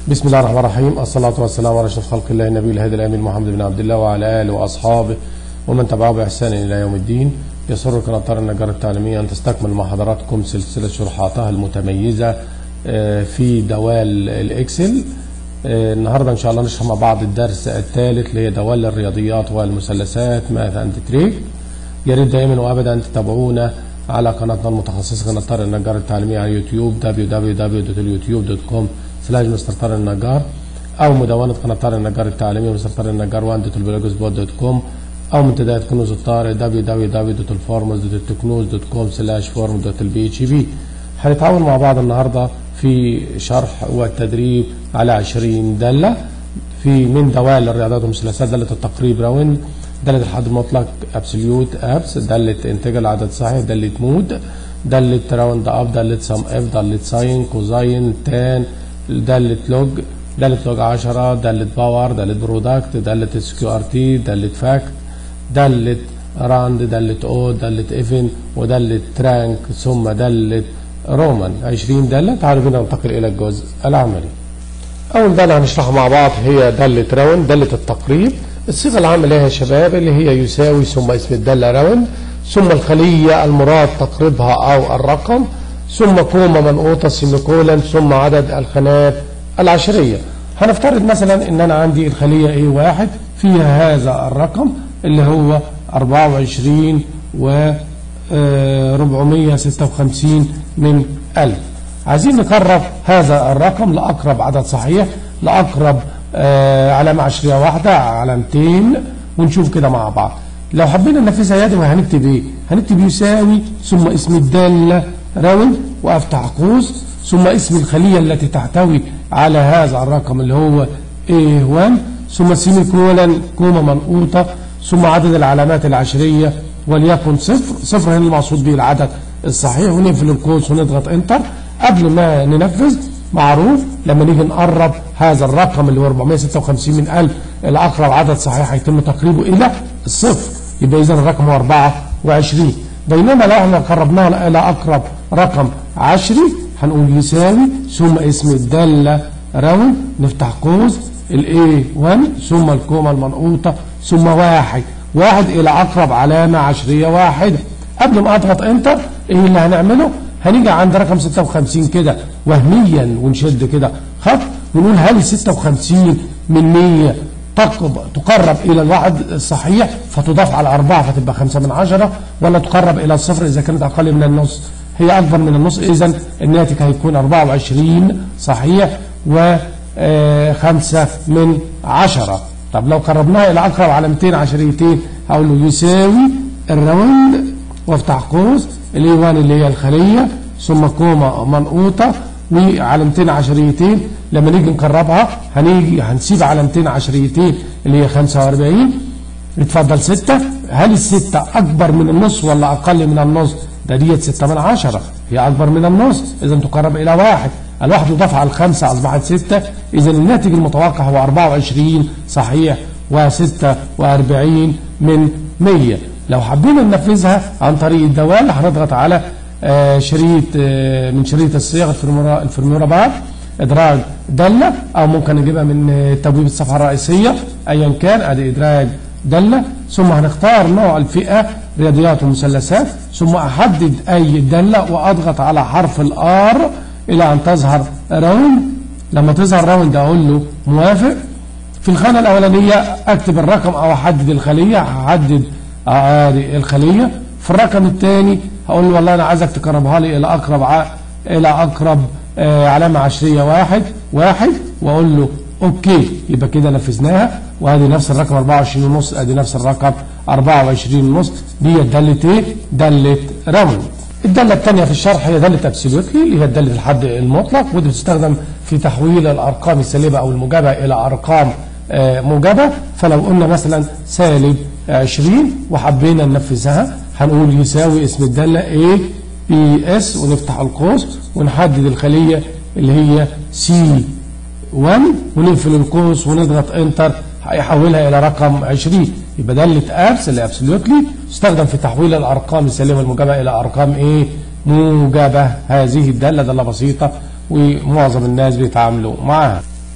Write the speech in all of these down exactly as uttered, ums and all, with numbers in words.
بسم الله الرحمن الرحيم. الصلاة والسلام على أشرف خلق الله النبي الهادي الأمين محمد بن عبد الله وعلى آله وأصحابه ومن تبعه بإحسان إلى يوم الدين. يسر قناة دار النجار التعليمية أن تستكمل مع حضراتكم سلسلة شروحاتها المتميزة في دوال الإكسل. النهارده إن شاء الله نشرح مع بعض الدرس الثالث اللي هي دوال الرياضيات والمثلثات ماث أند تريك. يا ريت دائما وأبدا تتابعونا على قناتنا المتخصصة قناة دار النجار التعليمية على يوتيوب دبليو دبليو دبليو دوت يوتيوب دوت كوم سلاش مستر طارق النجار، أو مدونة قناة طارق النجار التعليمية مستر طارق النجار واحد دوت البلوج سبوت دوت كوم، أو منتديات كنوز الطارق دبليو دبليو دبليو دوت الفورمز دوت التكنوز دوت كوم سلاش فورم دوت البي اتش بي. هنتعاون مع بعض النهارده في شرح والتدريب على عشرين دالة في من دوال الرياضيات والمثلثات: دالة التقريب راوند، دالة الحد المطلق ابسوليوت ابس، دالة انتاج العدد الصحيح، دالة مود، دالة راوند اب، دالة سم اف، دالة ساين، كوزاين، تان، دالة لوج، دالة لوج عشرة، دالة باور، دالة برودكت، دالة اس كيو ار تي، دالة فاكت، دالة راند، دالة او، دالة ايفن، ودالة ترانك، ثم دالة رومان. عشرين دالة. تعالوا بينا ننتقل الى الجزء العملي. اول دالة هنشرحها مع بعض هي دالة راوند، دالة التقريب. الصيغة العامة لها يا شباب اللي هي يساوي ثم اسم الدالة راوند ثم الخلية المراد تقريبها او الرقم ثم كومة منقوطة سيميكولن ثم عدد الخانات العشرية. هنفترض مثلا ان انا عندي الخلية ايه واحد فيها هذا الرقم اللي هو أربعة وعشرين و أربعمية وستة وخمسين من ألف. عايزين نقرب هذا الرقم لأقرب عدد صحيح، لأقرب آه علامة عشرية واحدة، علامتين، ونشوف كده مع بعض. لو حبينا ننفذها يدوي هنكتب ايه؟ هنكتب يساوي ثم اسم الدالة راوند وافتح قوس ثم اسم الخلية التي تحتوي على هذا الرقم اللي هو إيه واحد ثم سيمي كولن كومة منقوطة ثم عدد العلامات العشرية وليكن صفر. صفر هنا المقصود به العدد الصحيح، ونقفل القوس ونضغط انتر. قبل ما ننفذ معروف لما نيجي نقرب هذا الرقم اللي هو أربعمية وستة وخمسين من ألف الى اقرب عدد صحيح هيتم تقريبه الى الصفر، يبقى اذا الرقم هو أربعة وعشرين. بينما لو احنا قربناه الى اقرب رقم عشري هنقول يساوي ثم اسم الدالة راوند نفتح قوس الاي واحد ثم الكومة المنقوطة ثم واحد واحد الى اقرب علامة عشرية واحدة. قبل ما اضغط انتر ايه اللي هنعمله؟ هنيجي عند رقم ستة وخمسين كده وهميا ونشد كده خط ونقول هل ستة وخمسين من مية تقرب الى الواحد الصحيح فتضاف على أربعة فتبقى خمسة من عشرة، ولا تقرب الى الصفر اذا كانت اقل من النص؟ هي اكبر من النص، اذا الناتج هيكون أربعة وعشرين صحيح وخمسة من عشرة. طب لو قربناها الى اقرب علامتين عشريتين هقول له يساوي الراوند وافتح قوس الاي واحد اللي هي الخليه ثم كومه منقوطه وعلامتين عشريتين. لما نيجي نقربها هنيجي هنسيب علامتين عشريتين اللي هي خمسة وأربعين. اتفضل ستة. هل الستة اكبر من النص ولا اقل من النص؟ ده ديت ستة من عشرة، هي اكبر من النص اذا تقرب الى واحد. الواحد يضاف على الخمسة اصبحت ستة، اذا الناتج المتوقع هو أربعة وعشرين صحيح وستة وأربعين من مية. لو حبينا ننفذها عن طريق الدوال هنضغط على آه شريط آه من شريط الصيغ الفورمولا بار ادراج دالة، او ممكن نجيبها من آه تبويب الصفحة الرئيسية ايا كان. ادي ادراج دالة ثم هنختار نوع الفئة رياضيات ومثلثات ثم احدد اي دالة واضغط على حرف الار الى ان تظهر راوند. لما تظهر راوند اقول له موافق. في الخانة الاولانية اكتب الرقم او احدد الخلية، هحدد ادي الخليه. في الرقم الثاني هقول له والله انا عايزك تقربها لي الى اقرب ع... الى اقرب آه علامه عشريه واحد واحد واقول له اوكي. يبقى كده نفذناها، وادي نفس الرقم أربعة وعشرين ونص، ادي نفس الرقم أربعة وعشرين ونص. دي داله ايه؟ داله راوند. الداله الثانيه في الشرح هي داله ابسوليوتلي اللي هي داله الحد المطلق، ودي بتستخدم في تحويل الارقام السالبه او الموجبه الى ارقام آه موجبه. فلو قلنا مثلا سالب عشرين وحبينا ننفذها هنقول يساوي اسم الدالة A B S ونفتح القوس ونحدد الخلية اللي هي سي واحد ونقفل القوس ونضغط انتر هيحولها الى رقم عشرين. يبقى دالة ابس اللي ابسوليوتلي تستخدم في تحويل الارقام السالبة الموجبة الى ارقام ايه موجبة. هذه الدالة دالة بسيطة ومعظم الناس بيتعاملوا معها.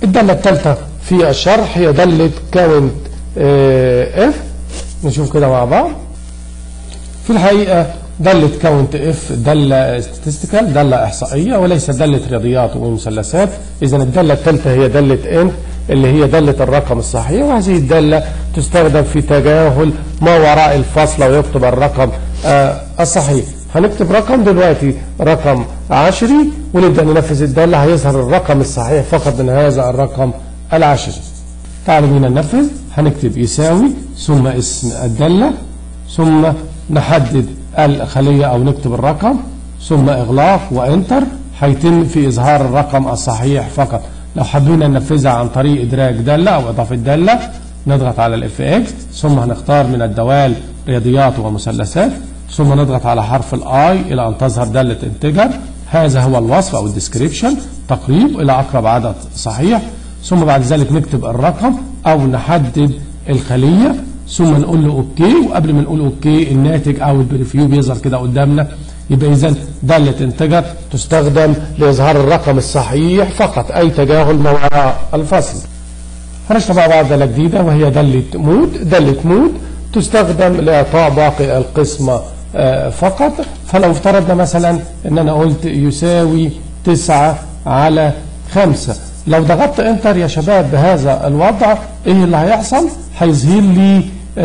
الدالة الثالثة في الشرح هي دالة كاونت اف. نشوف كده مع بعض. في الحقيقة دالة كاونت اف دالة statistical، دالة احصائية وليس دالة رياضيات ومثلثات. اذا الدالة الثالثة هي دالة انت اللي هي دالة الرقم الصحيح، وهذه الدالة تستخدم في تجاهل ما وراء الفاصلة ويكتب الرقم آه الصحيح. هنكتب رقم دلوقتي رقم عشري ونبدأ ننفذ الدالة، هيظهر الرقم الصحيح فقط من هذا الرقم العشري. تعالوا بينا ننفذ. هنكتب يساوي ثم اسم الدالة ثم نحدد الخلية أو نكتب الرقم ثم إغلاق وإنتر. هيتم في إظهار الرقم الصحيح فقط. لو حبينا ننفذها عن طريق إدراج دالة أو إضافة دالة نضغط على الاف اكس ثم هنختار من الدوال رياضيات ومثلثات ثم نضغط على حرف الاي إلى أن تظهر دالة انتجر. هذا هو الوصف أو الديسكريبشن، تقريب إلى أقرب عدد صحيح. ثم بعد ذلك نكتب الرقم أو نحدد الخلية ثم نقول له اوكي. وقبل ما نقول اوكي الناتج او البريفيو بيظهر كده قدامنا. يبقى اذا دالة انتجر تستخدم لاظهار الرقم الصحيح فقط، اي تجاهل ما وراء الفصل. هنشرح مع بعض دالة جديدة وهي دالة مود. دالة مود تستخدم لاعطاء باقي القسمة فقط. فلو افترضنا مثلا ان انا قلت يساوي تسعة على خمسة، لو ضغطت انتر يا شباب بهذا الوضع ايه اللي هيحصل؟ هيظهر لي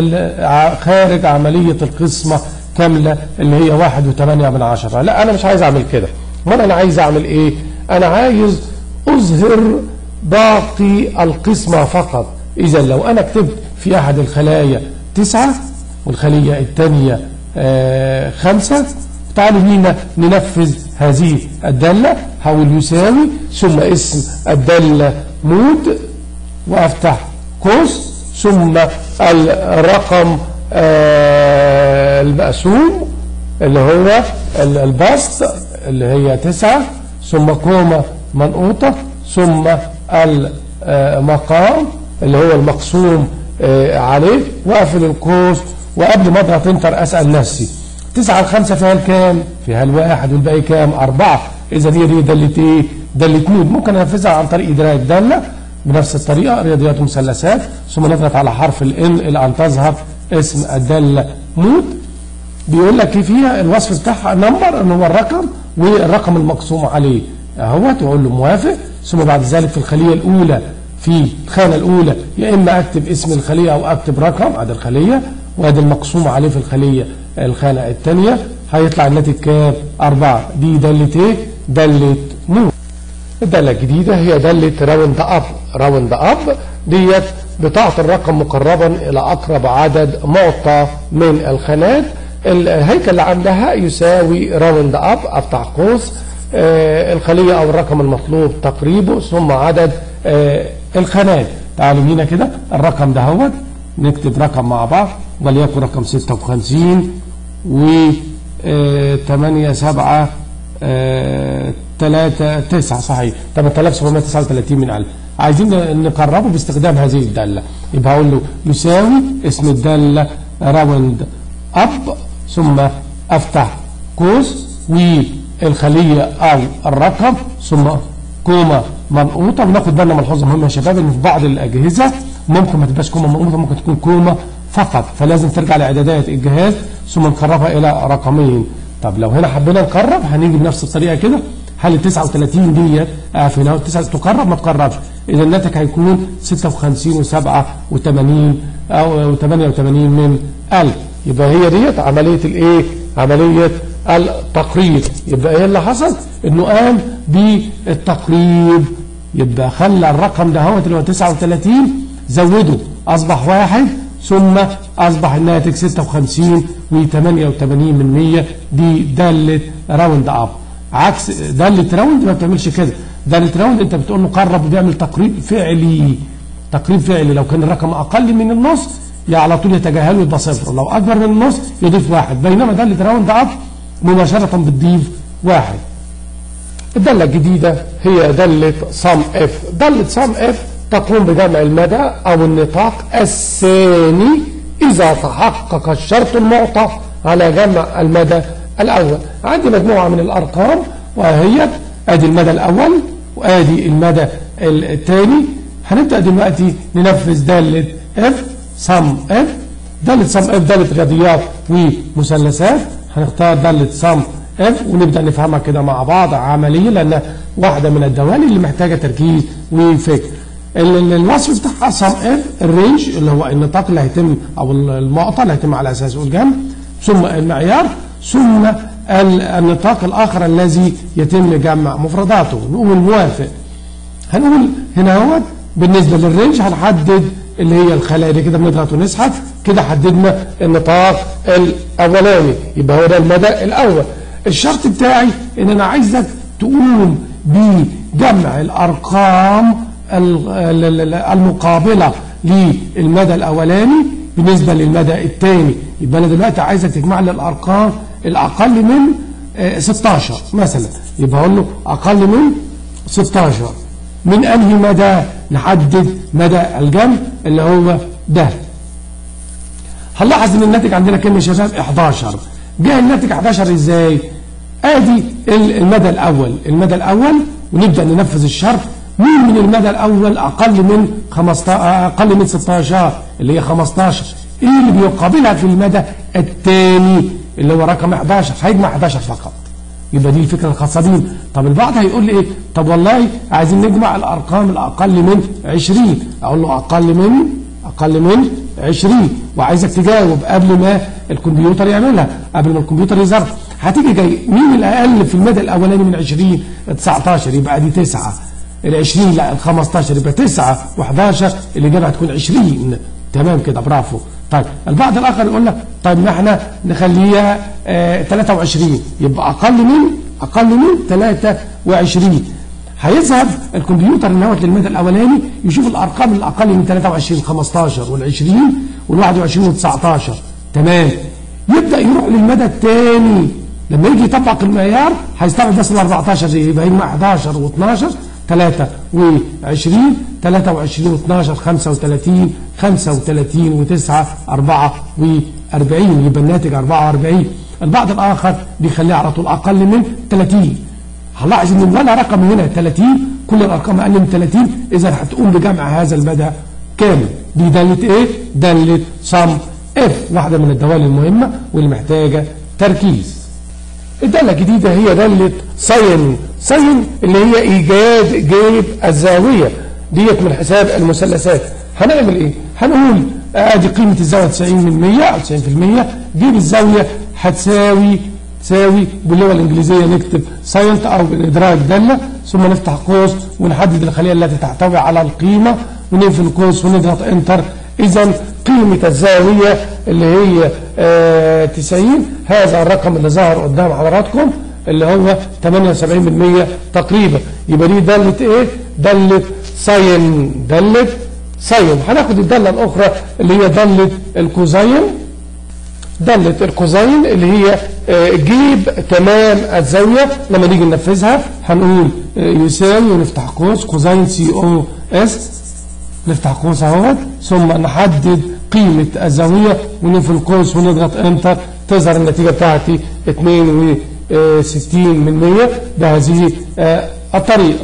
خارج عملية القسمة كاملة اللي هي واحد وثمانية من عشرة. لا انا مش عايز اعمل كده. امال انا عايز اعمل ايه؟ انا عايز اظهر باقي القسمة فقط. اذا لو انا كتبت في احد الخلايا تسعة والخلية الثانية آه خمسة، تعالوا بينا ننفذ هذه الدالة. هقول يساوي ثم اسم الدالة مود وافتح قوس ثم الرقم آه المقسوم اللي هو البسط اللي هي تسعة ثم كومة منقوطة ثم المقام اللي هو المقسوم آه عليه واقفل القوس. وقبل ما اضغط انتر اسال نفسي تسعة على خمسة فيها الكام؟ فيها الواحد والباقي كام؟ أربعة. إذا هي دي دالة إيه؟ دالة مود. ممكن أنفذها عن طريق إدراج دالة بنفس الطريقة رياضيات ومثلثات ثم نضغط على حرف الإن إلى أن تظهر اسم الدالة مود. بيقول لك فيها الوصف بتاعها نمبر إن هو الرقم والرقم المقسوم عليه أهوت، وأقول له موافق. ثم بعد ذلك في الخلية الأولى في الخانة الأولى يا إما أكتب اسم الخلية أو أكتب رقم. أدي الخلية وأدي المقسوم عليه في الخلية الخانة الثانية. هيطلع الناتج كام؟ أربعة. دي دالة إيه؟ دالة مود. الدالة الجديدة هي دالة راوند أب. راوند أب ديت بتعطي الرقم مقربا إلى أقرب عدد معطى من الخانات. الهيكل اللي عندها يساوي راوند أب أفتح قوس آه الخلية أو الرقم المطلوب تقريبه ثم عدد آه الخانات. تعالوا بينا كده الرقم ده هو نكتب رقم مع بعض وليكن رقم ستة وخمسين و ثمانية سبعة ثلاثة تسعة صحيح ثمانية آلاف وسبعمائة وتسعة وثلاثين من ألف. عايزين نقربه باستخدام هذه الدالة. يبقى هقول له يساوي اسم الدالة راوند أب ثم أفتح قوس والخلية أو الرقم ثم كومة منقوطة. وناخد بالنا ملحوظة مهمة يا شباب إن في بعض الأجهزة ممكن ما تبقاش كومة منقوطة، ممكن تكون كومة فقط، فلازم ترجع لإعدادات الجهاز ثم نقربها إلى رقمين. طب لو هنا حبينا نقرب هنيجي بنفس الطريقة كده. هل ال تسعة وثلاثين ديت في هنا تسعة تقرب ما تقربش؟ إذا الناتج هيكون ستة وخمسين وسبعة وثمانين أو ثمانية وثمانين من ألف. يبقى هي ديت عملية الإيه؟ عملية التقريب. يبقى إيه اللي حصل؟ إنه قام بالتقريب. يبقى خلى الرقم ده هو اللي هو تسعة وثلاثين زوده أصبح واحد ثم أصبح الناتج ستة وخمسين وثمانية وثمانين من مية. دي دالة راوند أب. عكس دالة راوند ما بتعملش كده. دالة راوند أنت بتقول له قرب وبيعمل تقريب فعلي. تقريب فعلي لو كان الرقم أقل من النص على طول يتجاهله يبقى صفر، لو أكبر من النص يضيف واحد. بينما دالة راوند أب مباشرة بتضيف واحد. الدالة الجديدة هي دالة سم اف. دالة سم اف تقوم بجمع المدى أو النطاق الثاني إذا تحقق الشرط المعطى على جمع المدى الأول. عندي مجموعة من الأرقام وهي أدي المدى الأول وأدي المدى الثاني. هنبدأ دلوقتي ننفذ دالة اف سم اف. دالة سم اف دالة رياضيات ومثلثات. هنختار دالة سم اف ونبدأ نفهمها كده مع بعض عملية، لأن واحدة من الدوال اللي محتاجة تركيز وفكر. الوصف بتاعها سم اف الرينج اللي هو النطاق اللي هيتم او المقطع اللي هيتم على اساسه الجمع، ثم المعيار، ثم النطاق الاخر الذي يتم جمع مفرداته. نقول الموافق. هنقول هنا اهوت بالنسبه للرينج هنحدد اللي هي الخلايا دي كده، بنضغط ونسحب كده حددنا النطاق الاولاني، يبقى هو ده المدى الاول. الشرط بتاعي ان انا عايزك تقوم بجمع الارقام المقابله للمدى الاولاني بالنسبه للمدى الثاني. يبقى انا دلوقتي عايزك تجمع لي الارقام الاقل من ستاشر مثلا، يبقى اقول له اقل من ستاشر. من انهي مدى؟ نحدد مدى الجمع اللي هو ده. هنلاحظ ان الناتج عندنا كام يا شباب؟ احداشر. جاء الناتج احداشر ازاي؟ ادي المدى الاول، المدى الاول، ونبدا ننفذ الشرط. مين من المدى الاول اقل من خمستاشر اقل من ستاشر اللي هي خمستاشر؟ ايه اللي بيقابلها في المدى الثاني اللي هو رقم احداشر؟ هيجمع احداشر فقط. يبقى دي الفكره الخاصه بيه. طب البعض هيقول لي ايه؟ طب والله عايزين نجمع الارقام الاقل من عشرين. اقول له اقل من اقل من عشرين، وعايزك تجاوب قبل ما الكمبيوتر يعملها، قبل ما الكمبيوتر يظهر. هتيجي جاي مين الاقل في المدى الاولاني من عشرين؟ تسعتاشر، يبقى دي تسعة. ال عشرين لا ال خمستاشر، يبقى تسعة و11 الاجابه هتكون عشرين. تمام كده، برافو. طيب البعض الاخر يقول لك طيب ما احنا نخليها آه تلاتة وعشرين، يبقى اقل من اقل من تلاتة وعشرين. هيظهر الكمبيوتر ان هو للمدى الاولاني يشوف الارقام الاقل من تلاتة وعشرين، خمستاشر وال20 وال21 وال19. تمام. يبدا يروح للمدى الثاني. لما يجي يطبق المعيار هيستعمل بس ال اربعتاشر دي، يبقى يجمع احداشر و12 تلاتة وعشرين، تلاتة وعشرين واتناشر خمسة وتلاتين، خمسة وتلاتين وتسعة أربعة وأربعين، يبقى الناتج أربعة وأربعين. البعض الآخر بيخليها على طول أقل من تلاتين. هنلاحظ إن ولا رقم هنا تلاتين، كل الأرقام أقل من تلاتين، إذا هتقوم بجمع هذا المدى كامل. دي دالة إيه؟ دالة سم اف، واحدة من الدوال المهمة واللي محتاجة تركيز. الدالة الجديدة هي دالة ساين. ساين اللي هي إيجاد جيب الزاوية ديت من حساب المثلثات. هنعمل إيه؟ هنقول آدي قيمة الزاوية تسعين من مية أو تسعين في المية، جيب الزاوية هتساوي تساوي باللغة الإنجليزية نكتب ساينت أو بالإدراج دالة، ثم نفتح قوس ونحدد الخلية التي تحتوي على القيمة ونقفل القوس ونضغط انتر. إذا قيمة الزاوية اللي هي آه تسعين، هذا الرقم اللي ظهر قدام حضراتكم اللي هو تمانية وسبعين بالمية تقريبا. يبقى دي دالة ايه؟ دالة ساين. دالة ساين. هناخد الدالة الأخرى اللي هي دالة الكوزين. دالة الكوزين اللي هي آه جيب تمام الزاوية. لما نيجي ننفذها هنقول آه يساوي ونفتح قوس كوزين سي او اس، نفتح قوس اهوت، ثم نحدد قيمة الزاوية ونقفل القوس ونضغط انتر. تظهر النتيجة بتاعتي اتنين وستين من مية بهذه الطريقة.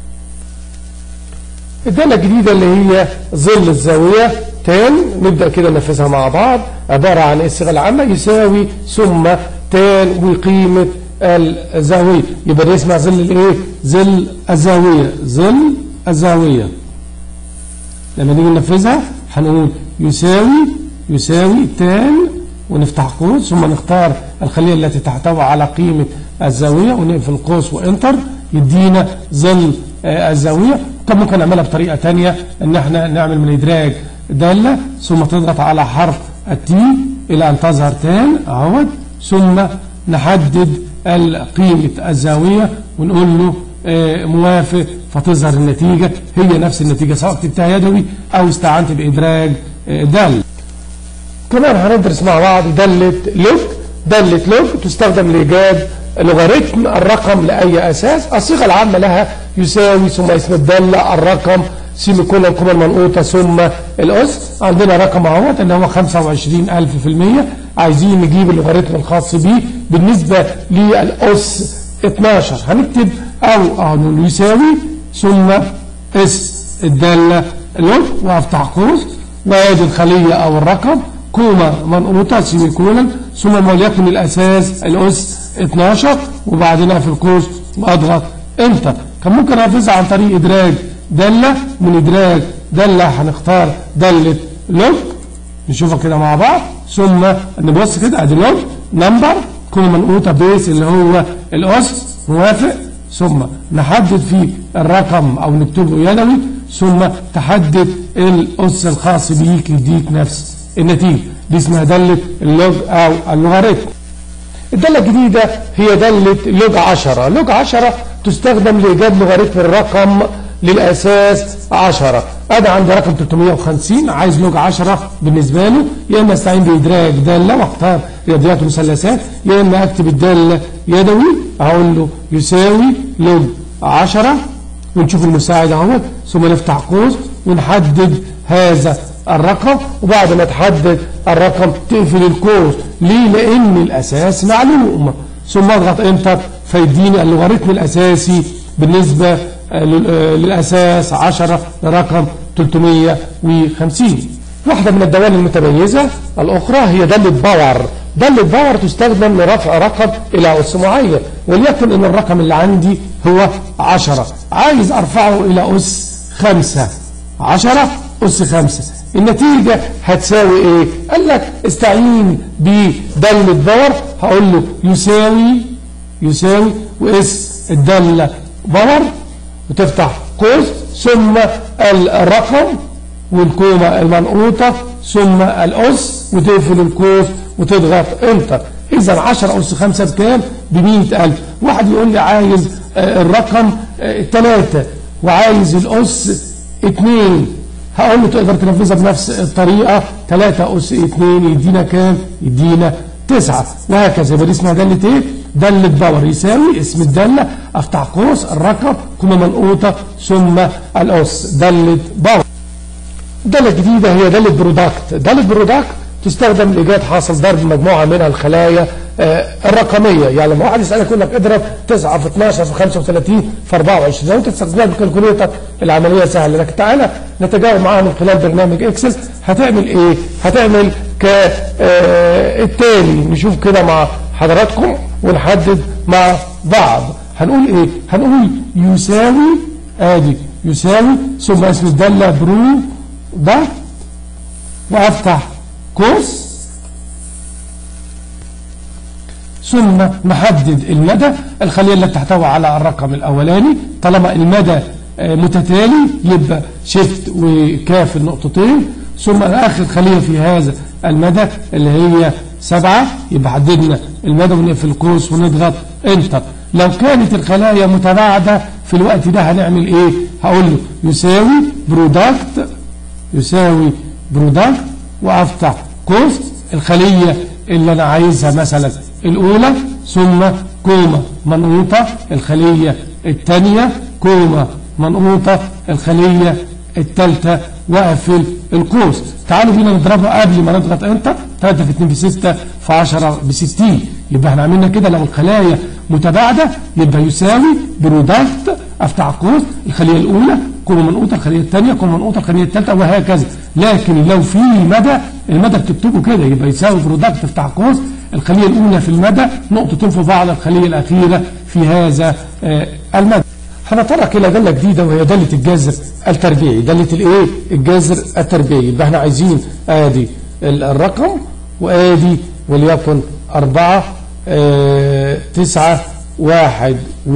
الدالة الجديدة اللي هي ظل الزاوية تان، نبدأ كده ننفذها مع بعض. عبارة عن الصيغة العامة يساوي ثم تان وقيمة الزاوية، يبقى دي اسمها ظل الايه؟ ظل الزاوية. ظل الزاوية. لما نيجي ننفذها هنقول يساوي يساوي تان ونفتح قوس، ثم نختار الخلية التي تحتوي على قيمة الزاوية ونقفل القوس وانتر، يدينا ظل آه الزاوية. طب ممكن نعملها بطريقة تانية، ان احنا نعمل من ادراج دالة ثم تضغط على حرف التي الى ان تظهر تان اهوت، ثم نحدد قيمة الزاوية ونقول له آه موافق، فتظهر النتيجة هي نفس النتيجة سواء كتبتها يدوي او استعنت بادراج آه دالة. كمان هندرس مع بعض دالة لوج. دالة لوج تستخدم لإيجاد لوغاريتم الرقم لأي أساس. الصيغة العامة لها يساوي ثم اسم الدالة الرقم سيمي كولون القيمة المنقوطة ثم الأس. عندنا رقم اهوت اللي هو خمسة وعشرين ألف في المية. عايزين نجيب اللوغاريتم الخاص بيه بالنسبة للأس اتناشر. هنكتب أو أو يساوي ثم اس الدالة لوج وافتح قوس وادي الخلية او الرقم كوما منقوطة سيمي كولن ثم وليكن الاساس الاس اتناشر وبعدين اقفل قوس واضغط انتر. كان ممكن انفذها عن طريق ادراج دالة، من ادراج دالة هنختار دالة لوج نشوفها كده مع بعض ثم نبص كده ادي لوج نمبر كوما منقوطة بيس اللي هو الاس موافق ثم نحدد فيه الرقم او نكتبه يدوي ثم تحدد الاس الخاص بيك يديك نفس النتيجه. دي اسمها داله اللوج او اللوغاريتم. الداله الجديده هي داله لوج عشرة. لوج عشرة تستخدم لايجاد لوغاريتم الرقم للاساس عشرة. انا عندي رقم ثلاثمائة وخمسين عايز لوج عشرة بالنسبه له، يا اما استعين بادراج داله واختار رياضيات ومثلثات، يا اما اكتب الداله يدوي اقول له يساوي لوج عشرة ونشوف المساعد اهوت ثم نفتح قوس ونحدد هذا الرقم وبعد ما تحدد الرقم تقفل القوس. ليه؟ لان الاساس معلوم ثم اضغط انتر فيديني اللوغاريتم الاساسي بالنسبه للاساس عشرة لرقم ثلاثمائة وخمسين. واحده من الدوال المتميزه الاخرى هي داله باور. داله باور تستخدم لرفع رقم الى اس معين، وليكن ان الرقم اللي عندي هو عشرة عايز ارفعه الى اس خمسة. عشرة اس خمسة النتيجه هتساوي ايه؟ قال لك استعين بداله باور هقول له يساوي يساوي واس الداله باور وتفتح قوس ثم الرقم والكومه المنقوطه ثم الاس وتقفل القوس وتضغط انتر. اذا عشرة اس خمسة بكام؟ ب مئة ألف. واحد يقول لي عايز الرقم ثلاثة وعايز الاس اثنين، هقول له تقدر تنفذها بنفس الطريقه ثلاثة اس اثنين يدينا كام؟ يدينا تسعة وهكذا. يبقى دي اسمها داله ايه؟ داله باور. يساوي اسم الداله افتح قوس الرقم كومه منقوطه ثم الاس داله باور. الداله الجديده هي داله برودكت. داله برودكت تستخدم لايجاد حاصل ضرب مجموعه من الخلايا آه الرقميه. يعني لما واحد يسالك يقول لك اضرب تسعة في اثناشر في خمسة وثلاثين في أربعة وعشرين، لو انت تستخدمها بالكالكوليتر العمليه سهله، لكن تعالى نتجاوب معاها من خلال برنامج اكسل. هتعمل ايه؟ هتعمل كالتالي نشوف كده مع حضراتكم ونحدد مع بعض. هنقول ايه؟ هنقول يساوي ادي يساوي ثم اسم الداله برو ده وافتح قوس ثم نحدد المدى. الخليه اللي تحتوي على الرقم الاولاني طالما المدى متتالي يبقى شيفت وكاف النقطتين ثم اخر خليه في هذا المدى اللي هي سبعة يبقى حددنا المدى ونقفل القوس ونضغط انتر. لو كانت الخلايا متباعده في الوقت ده هنعمل ايه؟ هقول له يساوي برودكت يساوي برودكت وافتح قوس الخليه اللي انا عايزها مثلا الاولى ثم كومه منقوطه الخليه الثانيه كومه منقوطه الخليه الثالثه واقفل القوس. تعالوا بينا نضربها قبل ما نضغط انتر. ثلاثة في اثنين بستة في عشرة بستين. يبقى احنا عملنا كده لو الخلايا متباعده يبقى يساوي برودكت افتح قوس الخليه الاولى كومه منقوطه الخليه الثانيه كومه منقوطه الخليه الثالثه وهكذا. لكن لو في مدى المدى بتكتبه كده يبقى يساوي برودكت افتح قوس الخليه الاولى في المدى نقطتين في بعض الخليه الاخيره في هذا آه المدى. هنتطرق الى داله جديده وهي داله الجذر التربيعي. داله الايه؟ الجذر التربيعي. يبقى احنا عايزين ادي الرقم وادي وليكن أربعة آه تسعة واحد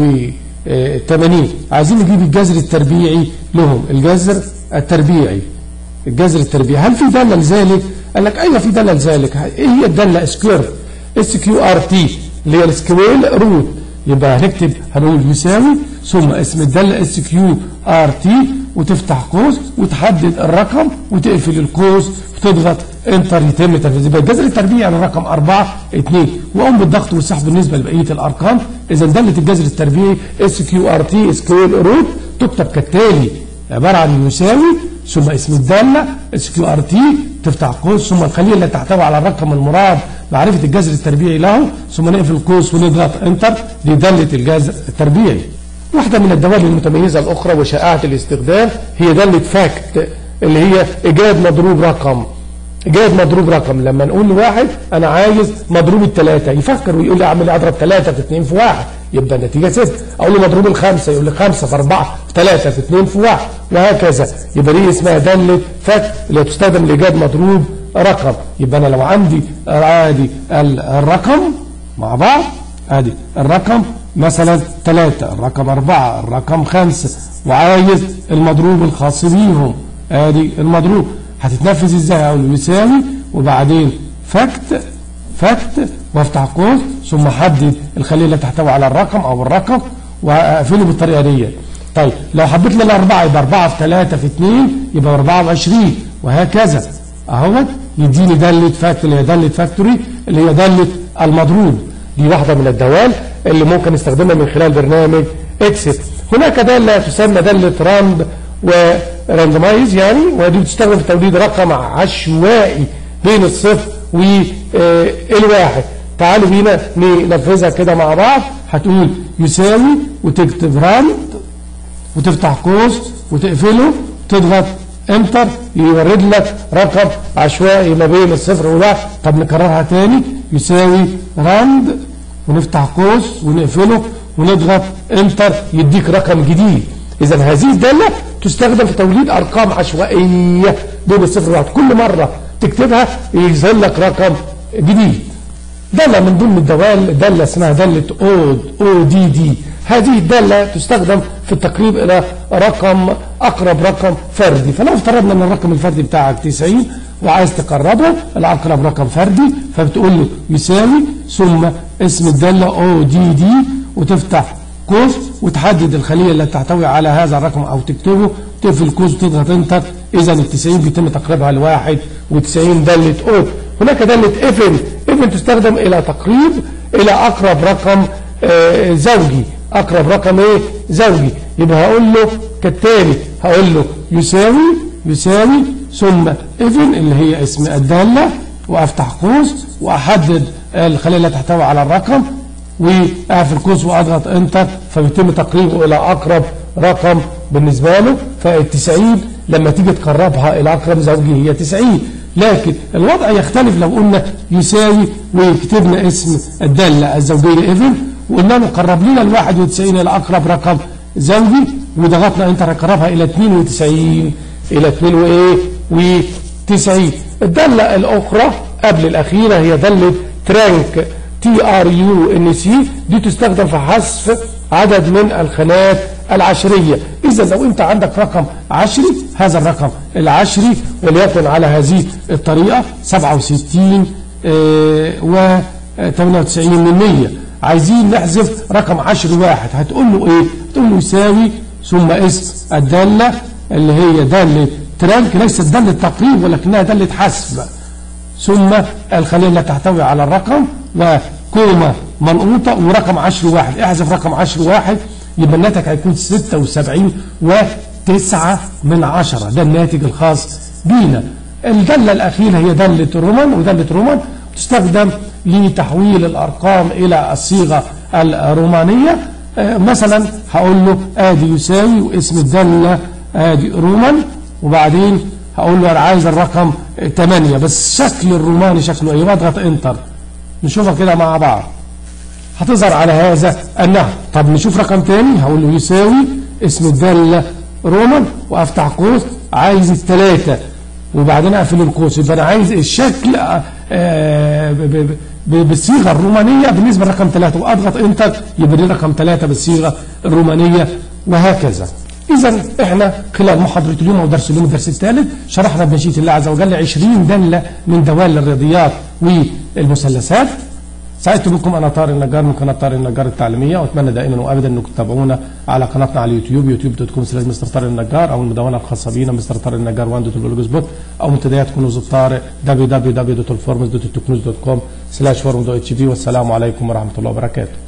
وثمانين عايزين نجيب الجذر التربيعي لهم. الجذر التربيعي الجذر التربيعي هل في داله لذلك؟ قال لك ايوه في داله لذلك. ايه هي الداله؟ سكوير اس كيو ار تي اللي هي السكوير روت. يبقى هنكتب هنقول يساوي ثم اسم الداله اس كيو ار تي وتفتح قوس وتحدد الرقم وتقفل القوس وتضغط انتر يتم تنفيذ. يبقى الجذر التربيعي على الرقم أربعة اثنين وقوم بالضغط والسحب بالنسبه لبقيه الارقام. اذا داله الجذر التربيعي اس كيو ار تي سكوير روت تكتب كالتالي عباره عن يساوي ثم اسم الداله اس كيو ار تي تفتح قوس ثم الخليه اللي تحتوي على الرقم المراد معرفه الجذر التربيعي له ثم نقفل القوس ونضغط انتر. دي داله الجذر التربيعي. واحدة من الدوال المتميزة الأخرى وشائعة الاستخدام هي دالة فاكت اللي هي إيجاد مضروب رقم. إيجاد مضروب رقم لما نقول لواحد أنا عايز مضروب الثلاثة يفكر ويقول لي أعمل أضرب ثلاثة في اثنين في واحد يبقى النتيجة ستة. أقول له مضروب الخمسة يقول لي خمسة في أربعة في ثلاثة في اثنين في واحد وهكذا. يبقى دي اسمها دالة فاكت اللي تستخدم لإيجاد مضروب رقم. يبقى أنا لو عندي عادي الرقم مع بعض ادي الرقم مثلا ثلاثة، الرقم أربعة، الرقم خمسة، وعايز المضروب الخاص بيهم ادي المضروب. هتتنفذ ازاي؟ اقول له يساوي وبعدين فاكت فاكت وافتح قوس ثم حدد الخليه اللي تحتوي على الرقم او الرقم واقفله بالطريقه دي. طيب لو حبيت لي الاربعه يبقى أربعة في ثلاثة في اثنين يبقى أربعة وعشرين وهكذا اهوت يديني داله فاكت اللي هي داله فاكتوري اللي هي داله المضروب. دي واحدة من الدوال اللي ممكن نستخدمها من خلال برنامج اكسل. هناك دالة تسمى دالة راند وراندمايز يعني، ودي بتستخدم في توليد رقم عشوائي بين الصفر والواحد. تعالوا بينا ننفذها كده مع بعض. هتقول يساوي وتكتب راند وتفتح قوس وتقفله تضغط انتر يورد لك رقم عشوائي ما بين الصفر والواحد. طب نكررها تاني يساوي راند ونفتح قوس ونقفله ونضغط انتر يديك رقم جديد. اذا هذه الداله تستخدم في توليد ارقام عشوائيه بين الصفر والواحد، كل مره تكتبها يظهر لك رقم جديد. داله من ضمن الدوال داله اسمها داله اود او دي دي. هذه الداله تستخدم في التقريب الى رقم اقرب رقم فردي. فلو افترضنا ان الرقم الفردي بتاعك تسعين وعايز تقربه الاقرب رقم فردي فبتقول له يساوي ثم اسم الداله او دي دي وتفتح قوس وتحدد الخليه اللي تحتوي على هذا الرقم او تكتبه تقفل القوس وتضغط انتر. اذا ال تسعين بيتم تقريبها لواحد وتسعين داله اود. هناك داله ايفن. ايفن تستخدم الى تقريب الى اقرب رقم آه زوجي. اقرب رقم ايه؟ زوجي. يبقى هقول له كالتالي هقول له يساوي يساوي ثم ايفن اللي هي اسم الداله وافتح قوس واحدد الخليه اللي تحتوي على الرقم واقفل قوس واضغط انتر فبيتم تقريبه الى اقرب رقم بالنسبه له. فالتسعين لما تيجي تقربها الى اقرب زوجي هي تسعين. لكن الوضع يختلف لو قلنا يساوي وكتبنا اسم الداله الزوجيه ايفن وقلنا له قرب لنا ال واحد وتسعين الى اقرب رقم زوجي وضغطنا انتر هيقربها الى اثنين وتسعين الى اثنين وايه وتسعين. الداله الاخرى قبل الاخيره هي داله ترانك تي ار يو ان سي. دي تستخدم في حذف عدد من الخانات العشريه. اذا لو انت عندك رقم عشري هذا الرقم العشري وليكن على هذه الطريقه سبعة وستين و ثمانية وتسعين من مية عايزين نحذف رقم عشري واحد هتقول له ايه؟ تقول له يساوي ثم اسم الداله اللي هي داله ترانك ليست داله تقريب ولكنها داله حذف ثم الخليه اللي تحتوي على الرقم وكومه منقوطه ورقم عشري واحد. احذف رقم عشري واحد يبقى الناتج هيكون ستة وسبعين وتسعة من عشرة. ده الناتج الخاص بينا. الداله الاخيره هي داله رومان وداله رومان تستخدم لتحويل الارقام الى الصيغه الرومانيه. آه مثلا هقول له ادي يساوي واسم الداله ادي رومان وبعدين هقول له انا عايز الرقم ثمانية بس شكل الروماني شكله ايه واضغط انتر. نشوفها كده مع بعض هتظهر على هذا النحو. طب نشوف رقم تاني هقول له يساوي اسم الداله رومان وافتح قوس عايز الثلاثه وبعدين اقفل القوس. يبقى انا عايز الشكل آه بالصيغه الرومانيه بالنسبه لرقم ثلاثه واضغط انتر يبقى لي رقم ثلاثه بالصيغه الرومانيه وهكذا. اذا احنا خلال محاضره اليوم ودرس اليوم الدرس الثالث شرحنا بمشيئه الله عز وجل عشرين داله من دوال الرياضيات والمثلثات. سعدت بكم انا طارق النجار من قناه طارق النجار التعليميه واتمنى دائما وابدا انكم تتابعونا على قناتنا على اليوتيوب يوتيوب دوت كوم سلاش مستر طارق النجار او المدونه الخاصه بينا مستر طارق النجار واحد دوت بلوج سبوت او منتديات كنوز الطارق دبليو دبليو دبليو دوت الفورمز دوت التكنوز دوت كوم سلاش فورم دوت اتش بي. والسلام عليكم ورحمه الله وبركاته.